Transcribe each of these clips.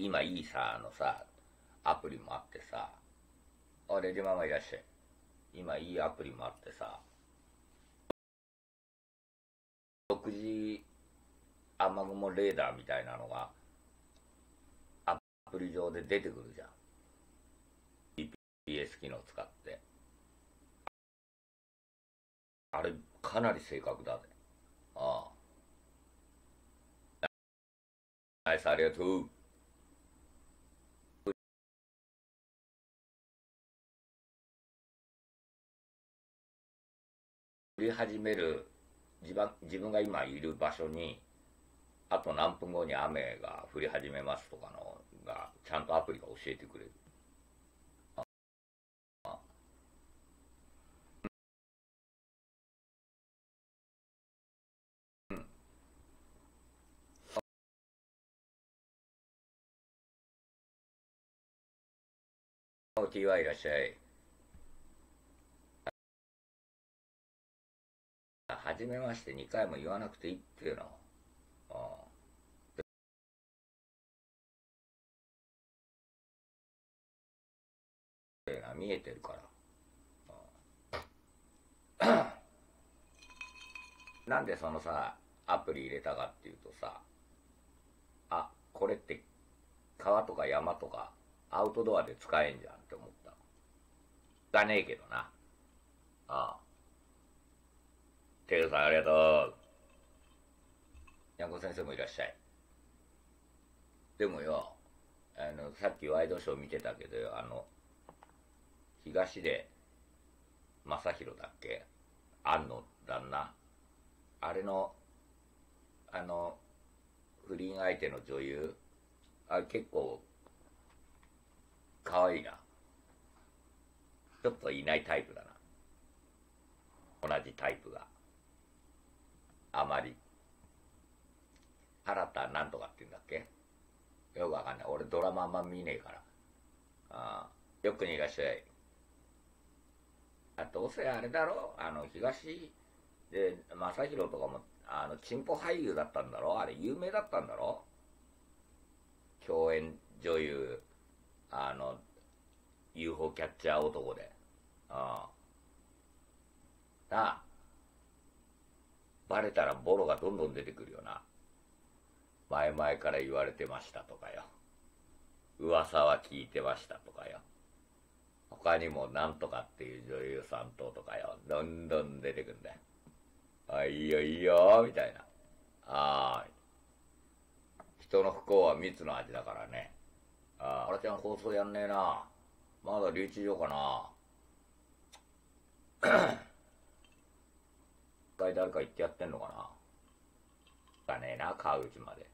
今いいさ、アプリもあってさ、あ、レジママいらっしゃい。今いいアプリもあってさ、独自雨雲レーダーみたいなのがアプリ上で出てくるじゃん。GPS 機能使って。あれ、かなり正確だぜ。ああ。ナイス、ありがとう。降り始める自分が今いる場所に、あと何分後に雨が降り始めますとかのが、ちゃんとアプリが教えてくれる。TY いらっしゃい。はじめまして2回も言わなくていいっていうの。ああ見えてるから。なんでそのさ、アプリ入れたかっていうとさ、あ、これって川とか山とかアウトドアで使えんじゃんって思った。使ねえけどな。ああ。テルさんありがとう。にゃんこ先生もいらっしゃい。でもよ、さっきワイドショー見てたけどよ、東出正宏だっけ、庵の旦那。あれの、不倫相手の女優。あれ結構、可愛いな。ちょっといないタイプだな。同じタイプが。あまり。原田なんとかって言うんだっけ、よくわかんない。俺ドラマあんま見ねえから。ああ、よくにいらっしゃい。どうせあれだろ、東で正宏とかもチンポ俳優だったんだろ、あれ有名だったんだろ、共演女優、UFO キャッチャー男で。ああ、なあ、バレたらボロがどんどん出てくるよな。前々から言われてましたとかよ、噂は聞いてましたとかよ、他にもなんとかっていう女優さんとかよ、どんどん出てくんだよ。あ、いいよいいよみたいな。ああ、人の不幸は蜜の味だからね。ああ、あらちゃん放送やんねえな。まだ留置場かな。一回誰か言ってやってんのかな。だねえな、川口まで。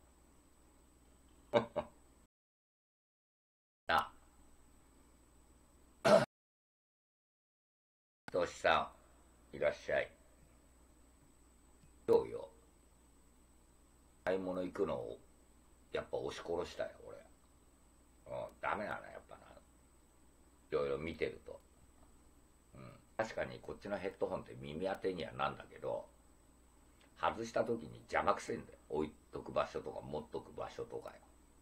な、としさん、いらっしゃい。どうよ。買い物行くのを、やっぱ押し殺したよ、俺。ダメなの、やっぱな。いろいろ見てると。確かにこっちのヘッドホンって耳当てにはなんだけど、外した時に邪魔くせえんだよ。置いとく場所とか持っとく場所とかよ。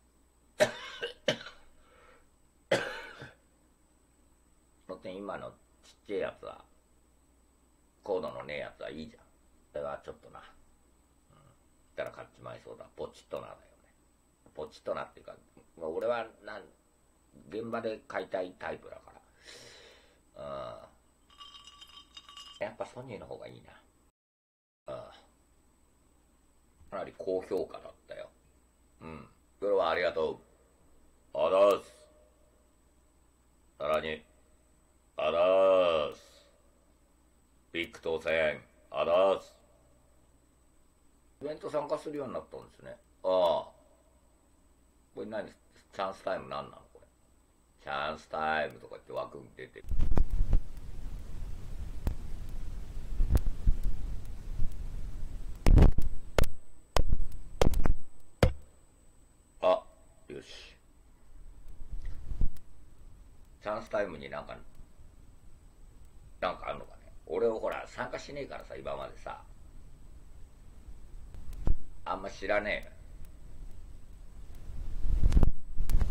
その点今のちっちゃいやつは、コードのねえやつはいいじゃん。それはちょっとな。ったら買っちまいそうだ。ポチッとなだよね。ポチッとなっていうか、俺は現場で買いたいタイプだから。やっぱソニーの方がいいな。かなり高評価だったよ。それはありがとう。あざーす。さらに、あざーす。ビッグ当選、あざーす。イベント参加するようになったんですね。ああ。これ何、チャンスタイム何なのこれ。チャンスタイムとかって枠に出てる。あ、よし。チャンスタイムになんかあんのかね。俺ほら参加しねえからさ、今までさ。あんま知らねえの。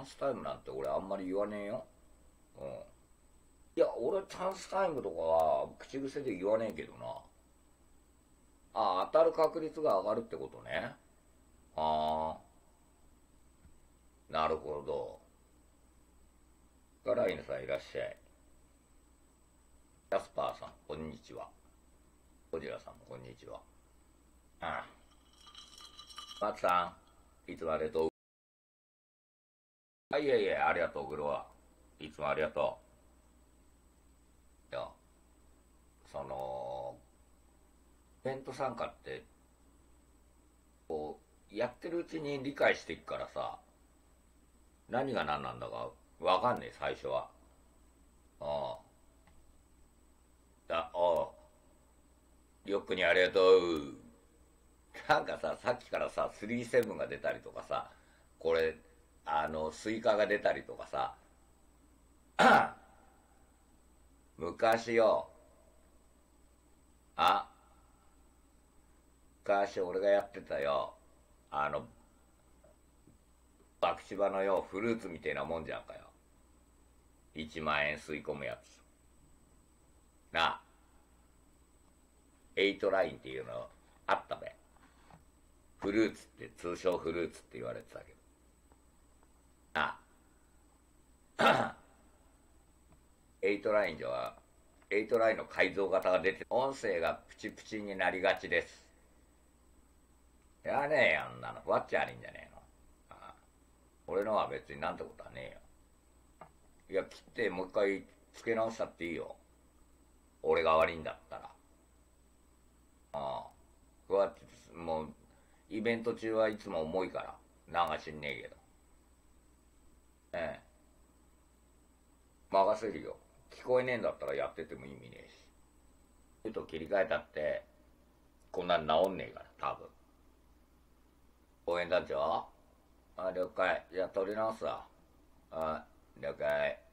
スタイムなんて俺あんまり言わねえよ。うん。いや、俺チャンスタイムとかは口癖で言わねえけどな。あ、当たる確率が上がるってことね。ああ、なるほど。ガライヌさんいらっしゃい。ジャスパーさん、こんにちは。ゴジラさんもこんにちは。ああ。松さん、いつもありがとう。あ、いえいえ、ありがとう、グロワ。いつもありがとう。いや、その、イベント参加って、こう、やってるうちに理解していくからさ、何が何なんだかわかんねえ、最初は。ああ。リョックにありがとう。なんかさ、さっきからさ、37が出たりとかさ、これ、スイカが出たりとかさ、昔よ、あ、昔俺がやってたよ、あの、爆芝のよ、フルーツみたいなもんじゃんかよ。1万円吸い込むやつ。なあ、8ラインっていうのあったべ。フルーツって通称フルーツって言われてたけど。なあ、8ラインでは、8ラインの改造型が出て、音声がプチプチになりがちです。やねえやんなの。ふわっちゃ悪いんじゃねえの。ああ、俺のは別になんてことはねえよ。いや、切ってもう一回付け直したっていいよ。俺が悪いんだったら。ああ。ふわっち、もう、イベント中はいつも重いから。なんか知んねえけど。ええ。任せるよ。聞こえねえんだったらやってても意味ねえし。ちょっと切り替えたって、こんなん治んねえから、多分。応援団長、あ、了解。じゃあ取り直すわ。あ、了解。